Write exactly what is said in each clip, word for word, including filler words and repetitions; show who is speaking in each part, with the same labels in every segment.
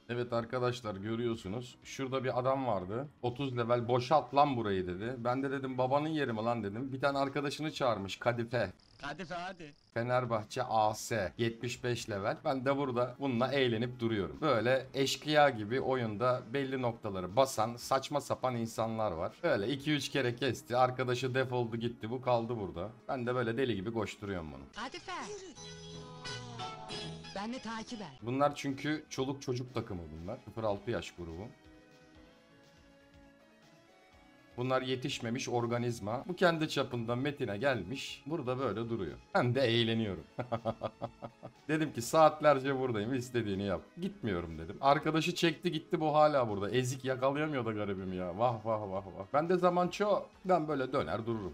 Speaker 1: Evet arkadaşlar, görüyorsunuz. Şurada bir adam vardı. otuz level, boşalt lan burayı dedi. Ben de dedim babanın yeri mi lan dedim. Bir tane arkadaşını çağırmış, Kadife.
Speaker 2: Kadife hadi.
Speaker 1: Fenerbahçe A S yetmiş beş level. Ben de burada bununla eğlenip duruyorum. Böyle eşkıya gibi oyunda belli noktaları basan saçma sapan insanlar var. Böyle iki üç kere kesti. Arkadaşı defoldu gitti. Bu kaldı burada. Ben de böyle deli gibi koşturuyorum bunu.
Speaker 2: Kadife. Beni takip et.
Speaker 1: Bunlar çünkü çoluk çocuk takımı bunlar. sıfır altı yaş grubu. Bunlar yetişmemiş organizma. Bu kendi çapında Metin'e gelmiş. Burada böyle duruyor. Ben de eğleniyorum. Dedim ki saatlerce buradayım, istediğini yap. Gitmiyorum dedim. Arkadaşı çekti gitti, bu hala burada. Ezik yakalayamıyor da garibim ya. Vah vah vah vah. Ben de zaman çok. Ben böyle döner dururum.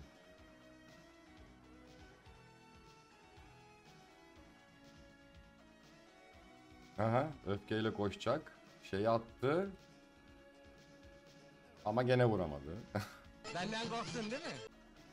Speaker 1: Aha, öfkeyle koşacak. Şeyi attı. Ama gene vuramadı.
Speaker 2: Benden korktun değil mi?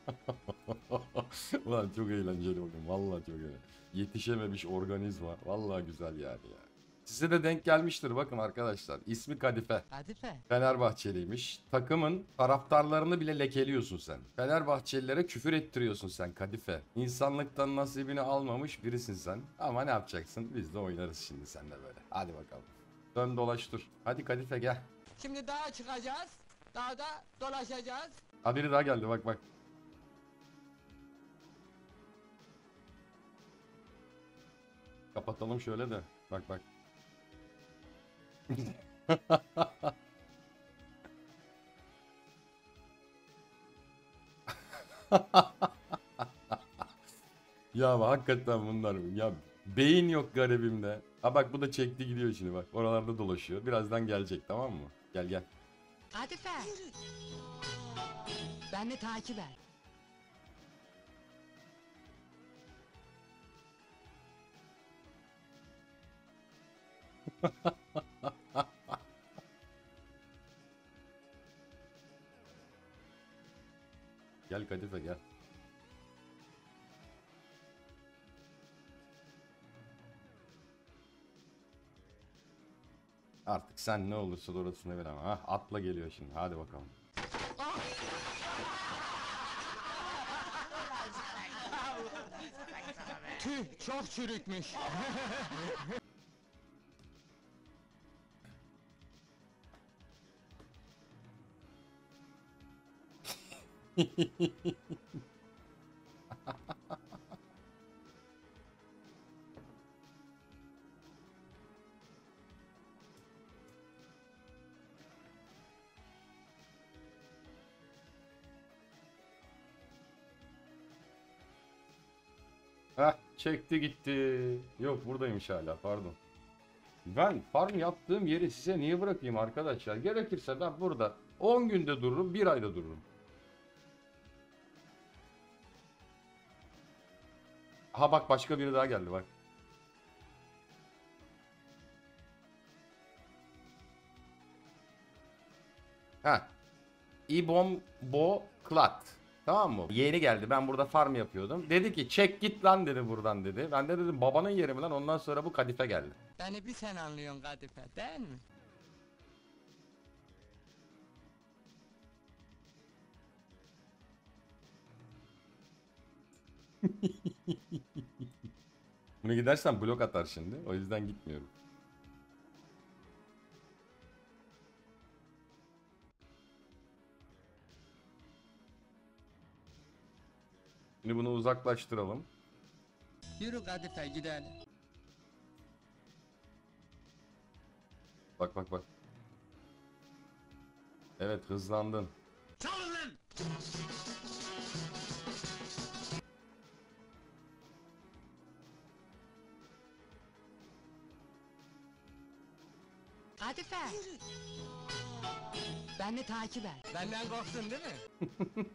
Speaker 1: Ulan çok eğlenceli oyun. Vallahi çok eğlenceli. Yetişememiş organizma. Vallahi güzel yani ya. Size de denk gelmiştir bakın arkadaşlar. İsmi Kadife.
Speaker 2: Kadife.
Speaker 1: Fenerbahçeliymiş. Takımın taraftarlarını bile lekeliyorsun sen. Fenerbahçelilere küfür ettiriyorsun sen Kadife. İnsanlıktan nasibini almamış birisin sen. Ama ne yapacaksın? Biz de oynarız şimdi seninle böyle. Hadi bakalım. Dön dolaş dur. Hadi Kadife gel.
Speaker 2: Şimdi dağa çıkacağız. Dağda dolaşacağız.
Speaker 1: Ha, biri daha geldi, bak bak. Kapatalım şöyle de. Bak bak. Ya hakikaten bunlar ya, beyin yok garibimde. Ha bak, bu da çekti gidiyor şimdi bak. Oralarda dolaşıyor. Birazdan gelecek, tamam mı? Gel gel.
Speaker 2: Kadife. Beni takip et.
Speaker 1: Gel Kadife gel. Artık sen ne olursa orasını bilemem. Ha, atla geliyor şimdi. Hadi bakalım.
Speaker 2: Tüh çok çürükmüş.
Speaker 1: Heh, çekti gitti. Yok, buradaymış hala, pardon. Ben farm yaptığım yeri size niye bırakayım arkadaşlar? Gerekirse ben burada on günde dururum, bir ayda dururum. Ha bak, başka biri daha geldi bak. Ha. İbombo Klat. Tamam mı? Yeni geldi. Ben burada farm yapıyordum. Dedi ki çek git lan dedi buradan dedi. Ben de dedim babanın yeri mi lan? Ondan sonra bu Kadife geldi.
Speaker 2: Beni bir sen anlıyorsun Kadife değil mi?
Speaker 1: Bunu gidersen blok atar şimdi. O yüzden gitmiyorum. Şimdi bunu uzaklaştıralım.
Speaker 2: Yürü Kadife gidelim.
Speaker 1: Bak bak bak. Evet, hızlandın.
Speaker 2: Çalın lan! Kadife. Beni takip et. Benden korktun değil mi?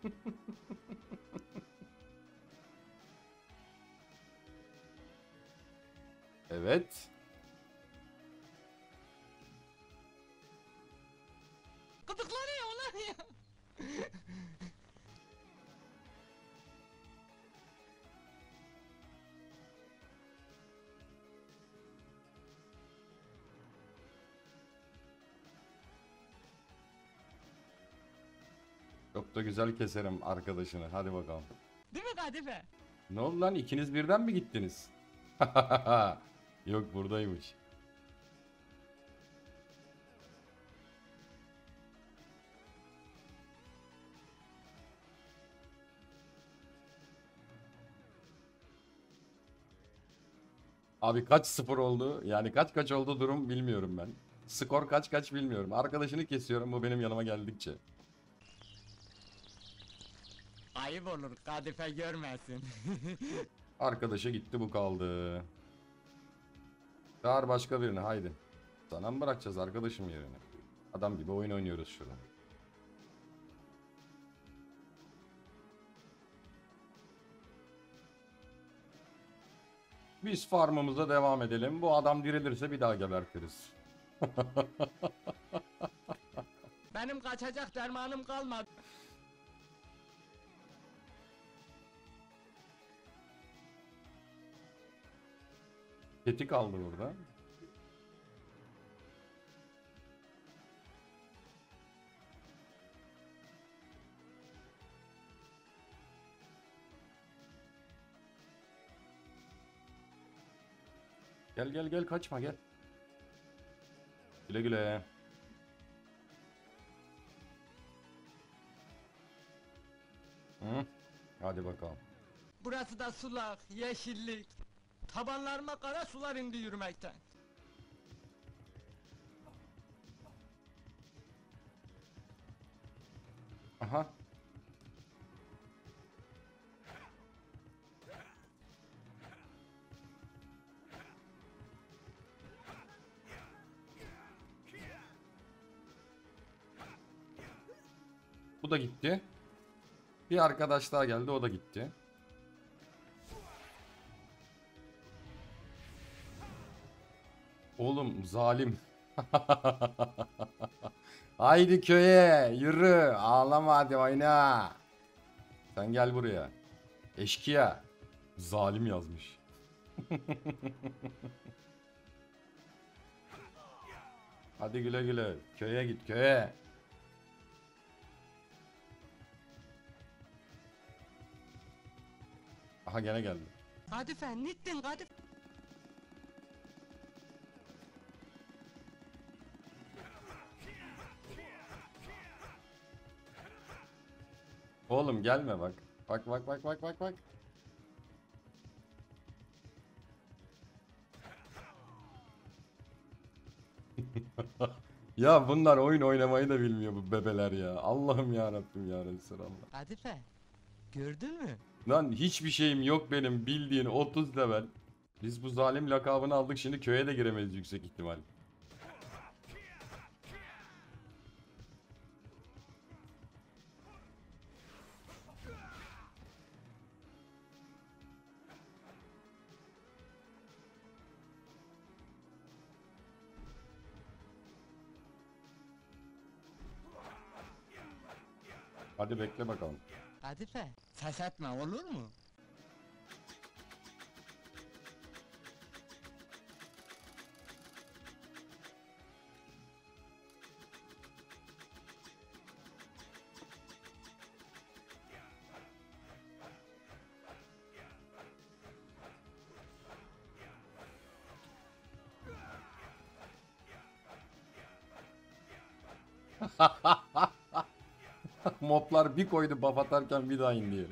Speaker 1: Evet.
Speaker 2: Gıdıklanıyor ulan ya.
Speaker 1: Çok da güzel keserim arkadaşını. Hadi bakalım.
Speaker 2: Değil mi Kadife?
Speaker 1: Ne oldu lan? İkiniz birden mi gittiniz? Yok, buradaymış. Abi kaç sıfır oldu? Yani kaç kaç oldu durum bilmiyorum ben. Skor kaç kaç bilmiyorum. Arkadaşını kesiyorum, bu benim yanıma geldikçe.
Speaker 2: Ayıp olur Kadife görmesin.
Speaker 1: Arkadaşa gitti, bu kaldı. Çağır başka birini, haydi. Sana mı bırakacağız arkadaşım yerine? Adam gibi oyun oynuyoruz şurada. Biz farmımıza devam edelim. Bu adam dirilirse bir daha gebertiriz.
Speaker 2: Benim kaçacak dermanım kalmadı.
Speaker 1: Keti kaldı burada. Gel gel gel, kaçma gel. Güle güle. Hı? Hadi bakalım.
Speaker 2: Burası da sulak, yeşillik. Tabanlarıma kara sular indi yürümekten.
Speaker 1: Aha. Bu da gitti. Bir arkadaş daha geldi, o da gitti. Oğlum zalim. Haydi köye yürü, ağlama, hadi oyna. Sen gel buraya. Eşkıya. Zalim yazmış. Hadi güle güle. Köye git, köye. Aha, gene geldi.
Speaker 2: Kadife, nittin Kadife?
Speaker 1: Oğlum gelme bak. Bak bak bak bak bak bak. Ya bunlar oyun oynamayı da bilmiyor, bu bebeler ya. Allah'ım ya Rabbim ya Resulallah.
Speaker 2: Kadife, gördün mü?
Speaker 1: Lan hiçbir şeyim yok benim, bildiğin otuz level. Biz bu zalim lakabını aldık, şimdi köye de giremeyiz yüksek ihtimal. Hadi bekle bakalım.
Speaker 2: Kadife, ses etme olur mu?
Speaker 1: Moblar bir koydu buff atarken bir daha indi yere.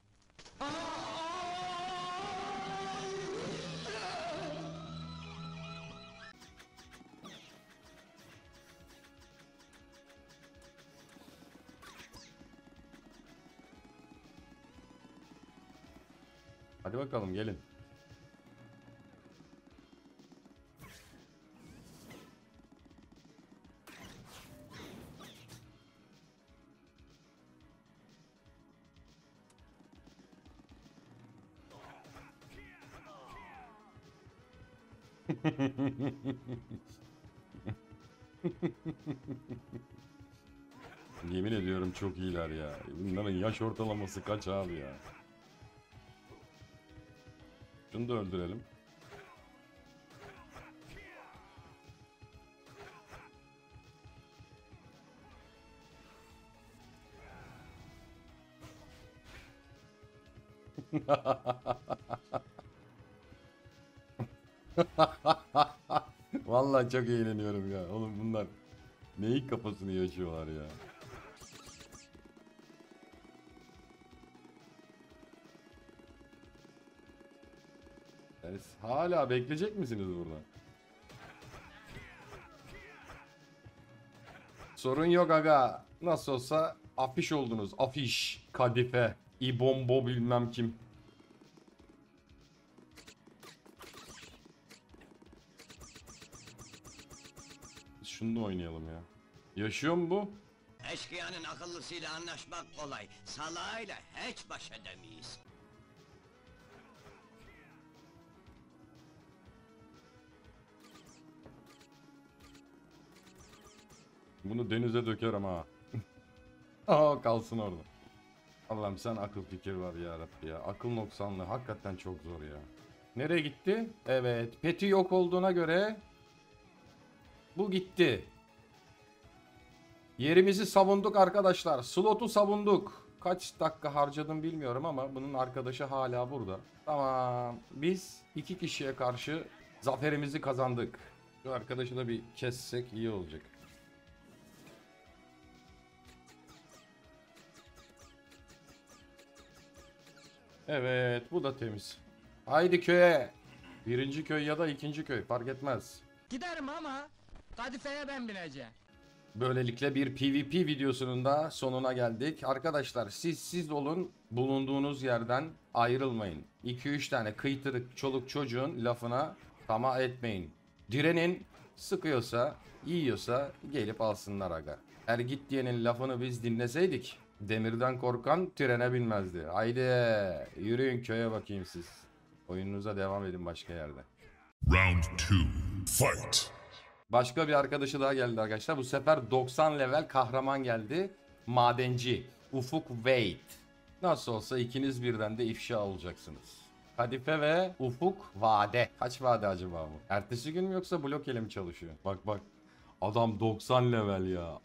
Speaker 1: Hadi bakalım gelin. Yemin ediyorum çok iyiler ya. Bunların yaş ortalaması kaç abi ya? Şunu da öldürelim. Vallahi çok eğleniyorum ya. Oğlum bunlar neyin kafasını yaşıyorlar ya. Yani hala bekleyecek misiniz burada? Sorun yok aga. Nasıl olsa afiş oldunuz. Afiş, kadife, ibombo bilmem kim. Biz şunu da oynayalım ya. Yaşıyor mu bu?
Speaker 3: Eşkıyanın akıllısıyla anlaşmak kolay. Salağıyla hiç baş edemeyiz.
Speaker 1: Bunu denize dökerim ha. Aa, kalsın orada. Allah'ım sen akıl fikir var ya Rabbi ya. Akıl noksanlığı hakikaten çok zor ya. Nereye gitti? Evet. Peti yok olduğuna göre bu gitti. Yerimizi savunduk arkadaşlar. Slotu savunduk. Kaç dakika harcadım bilmiyorum ama bunun arkadaşı hala burada. Tamam. Biz iki kişiye karşı zaferimizi kazandık. Şu arkadaşı da bir kessek iyi olacak. Evet, bu da temiz. Haydi köye. Birinci köy ya da ikinci köy fark etmez.
Speaker 2: Giderim ama kadifeye ben bineceğim.
Speaker 1: Böylelikle bir PvP videosunun da sonuna geldik. Arkadaşlar siz siz olun, bulunduğunuz yerden ayrılmayın. iki üç tane kıytırık çoluk çocuğun lafına tamah etmeyin. Direnin, sıkıyorsa, yiyorsa gelip alsınlar aga. Her git diyenin lafını biz dinleseydik, demirden korkan trene binmezdi. Haydi yürüyün köye bakayım siz. Oyununuza devam edin başka yerde.
Speaker 4: Round two, fight!
Speaker 1: Başka bir arkadaşı daha geldi arkadaşlar. Bu sefer doksan level kahraman geldi. Madenci. Ufuk Wade. Nasıl olsa ikiniz birden de ifşa olacaksınız. Kadife ve Ufuk vade. Kaç vade acaba bu? Ertesi gün mü yoksa blok ile mi çalışıyor? Bak bak. Adam doksan level ya.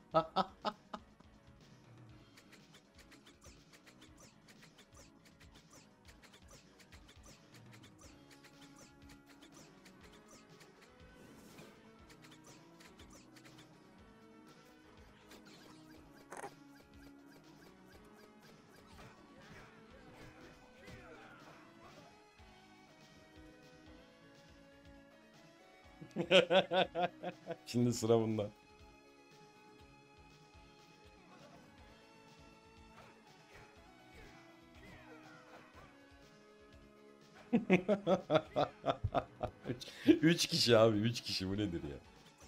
Speaker 1: Şimdi sıra bunda. Üç kişi abi, üç kişi bu nedir ya?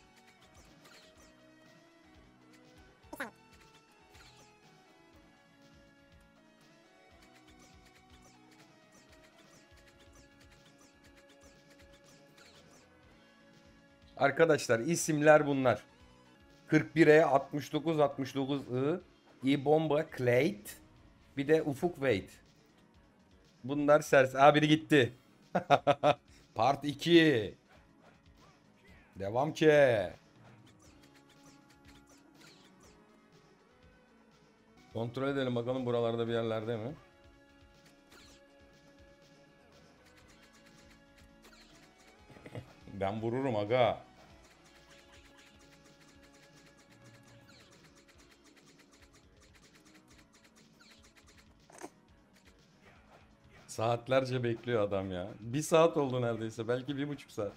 Speaker 1: Arkadaşlar isimler bunlar. kırk bir E altmış dokuz altmış dokuz I, İbomba Clade, bir de Ufuk Wade. Bunlar sers. Aa biri gitti. Part iki. Devam ki. Kontrol edelim bakalım buralarda bir yerlerde mi? Ben vururum aga. Saatlerce bekliyor adam ya. Bir saat oldu neredeyse. Belki bir buçuk saat.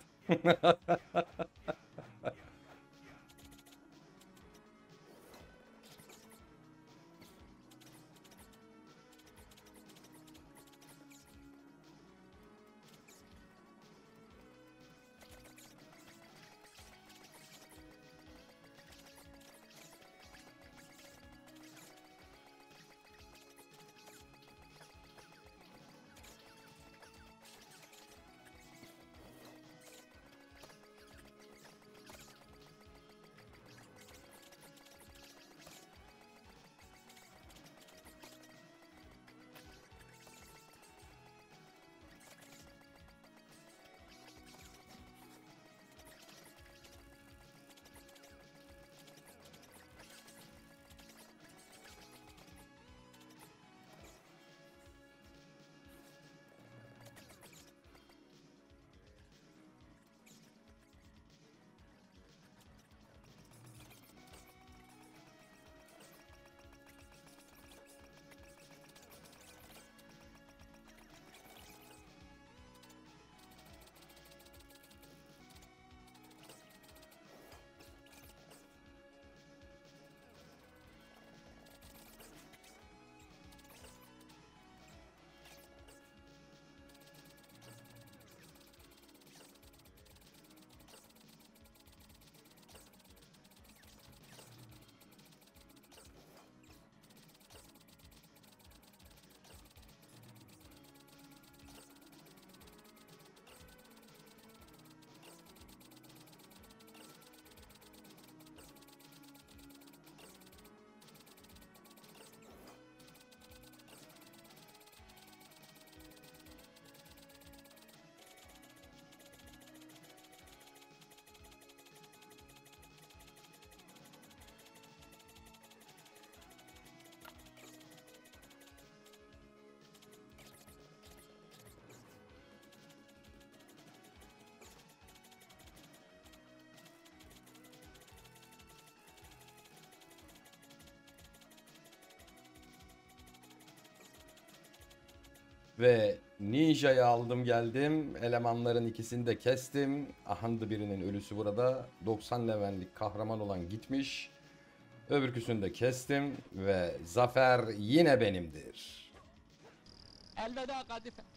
Speaker 1: Ve Ninja'yı aldım geldim. Elemanların ikisini de kestim. Ahandı birinin ölüsü burada. doksan levellik kahraman olan gitmiş. Öbürküsünü de kestim. Ve zafer yine benimdir.
Speaker 2: Elveda Kadife.